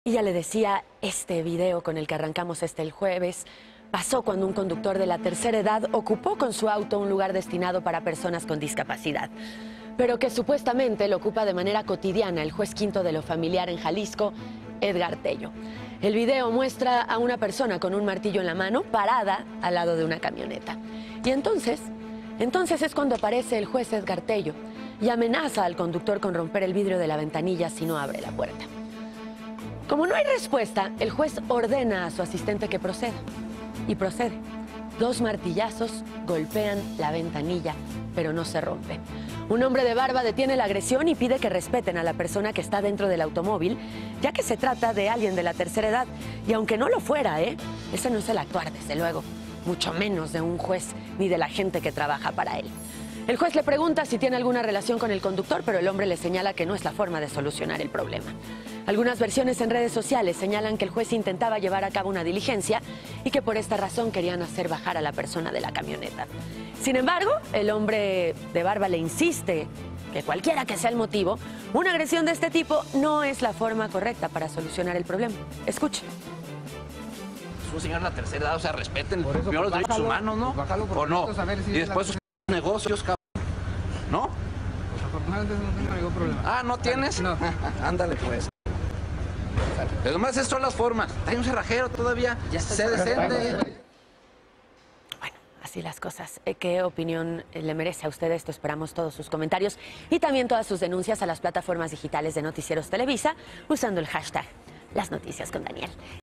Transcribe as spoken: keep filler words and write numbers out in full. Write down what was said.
Y ya le decía, este video con el que arrancamos este el jueves pasó cuando un conductor de la tercera edad ocupó con su auto un lugar destinado para personas con discapacidad, pero que supuestamente lo ocupa de manera cotidiana el juez quinto de lo familiar en Jalisco, Edgar Tello. El video muestra a una persona con un martillo en la mano parada al lado de una camioneta. Y entonces, entonces es cuando aparece el juez Edgar Tello y amenaza al conductor con romper el vidrio de la ventanilla si no abre la puerta. Como no hay respuesta, el juez ordena a su asistente que proceda. Y procede. Dos martillazos golpean la ventanilla, pero no se rompe. Un hombre de barba detiene la agresión y pide que respeten a la persona que está dentro del automóvil, ya que se trata de alguien de la tercera edad. Y aunque no lo fuera, ¿eh? Ese no es el actuar, desde luego. Mucho menos de un juez ni de la gente que trabaja para él. El juez le pregunta si tiene alguna relación con el conductor, pero el hombre le señala que no es la forma de solucionar el problema. Algunas versiones en redes sociales señalan que el juez intentaba llevar a cabo una diligencia y que por esta razón querían hacer bajar a la persona de la camioneta. Sin embargo, el hombre de barba le insiste que cualquiera que sea el motivo, una agresión de este tipo no es la forma correcta para solucionar el problema. Escuche. Es un señor de la tercera edad, o sea, respeten Por eso, primero los derechos bájalo, humanos, ¿no? bájalo por ¿O no? a ver si Y es después la- sus negocios, cabrón. ¿No? Pues afortunadamente no tengo ningún problema. Ah, ¿no tienes? No. Ándale, pues. Pero nomás estas son las formas. Hay un cerrajero todavía. Sé decente. Bueno, así las cosas. Eh, ¿Qué opinión le merece a usted esto? Esperamos todos sus comentarios y también todas sus denuncias a las plataformas digitales de Noticieros Televisa usando el hashtag Las Noticias con Daniel.